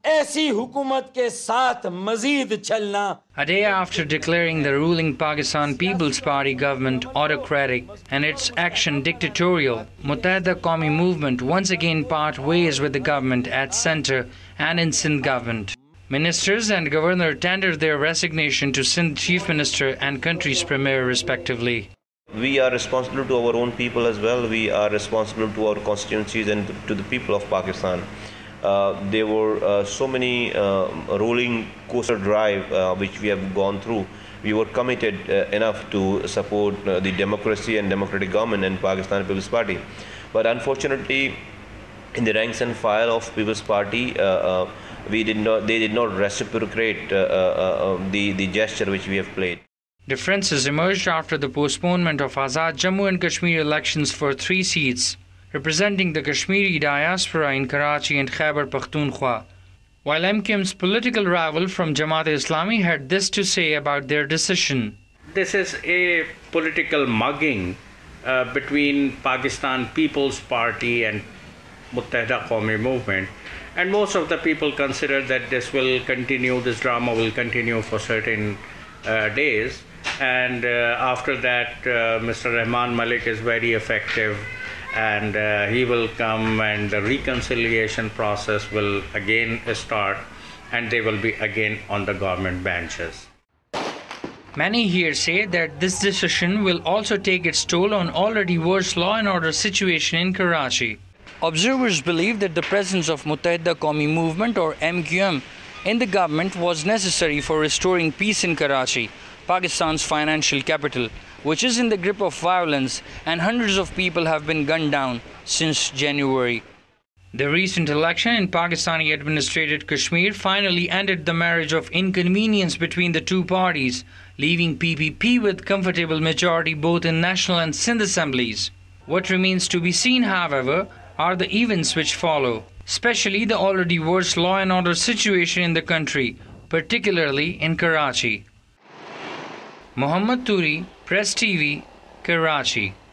ऐसी हुकूमत के साथ मजीद चलना. A day after declaring the ruling Pakistan People's Party government autocratic and its action dictatorial, Muttahida Qawmi Movement once again part ways with the government at centre and in Sindh government. Ministers and governor tendered their resignation to Sindh Chief Minister and country's premier respectively. We are responsible to our own people as well. We are responsible to our constituencies and to the people of Pakistan. There were so many rolling coaster drive which we have gone through. We were committed enough to support the democracy and democratic government and Pakistan People's Party. But unfortunately, in the ranks and file of People's Party, they did not reciprocate the gesture which we have played. Differences emerged after the postponement of Azad Jammu and Kashmir elections for 3 seats, representing the Kashmiri diaspora in Karachi and Khyber Pakhtunkhwa. While MQM's political rival from Jamaat-e-Islami had this to say about their decision. This is a political mugging between Pakistan People's Party and Muttahida Qawmi Movement. And most of the people consider that this drama will continue for certain days. And after that, Mr. Rahman Malik is very effective, and he will come, and the reconciliation process will again start, and they will be again on the government benches. Many here say that this decision will also take its toll on already worse law and order situation in Karachi. Observers believe that the presence of Muttahida Qawmi Movement or MQM in the government was necessary for restoring peace in Karachi, Pakistan's financial capital, which is in the grip of violence, and hundreds of people have been gunned down since January. The recent election in Pakistani administrated Kashmir finally ended the marriage of inconvenience between the two parties, leaving PPP with comfortable majority both in National and Sindh assemblies. What remains to be seen, however, are the events which follow, especially the already worse law and order situation in the country, particularly in Karachi. Muhammad Turi, Press TV, Karachi.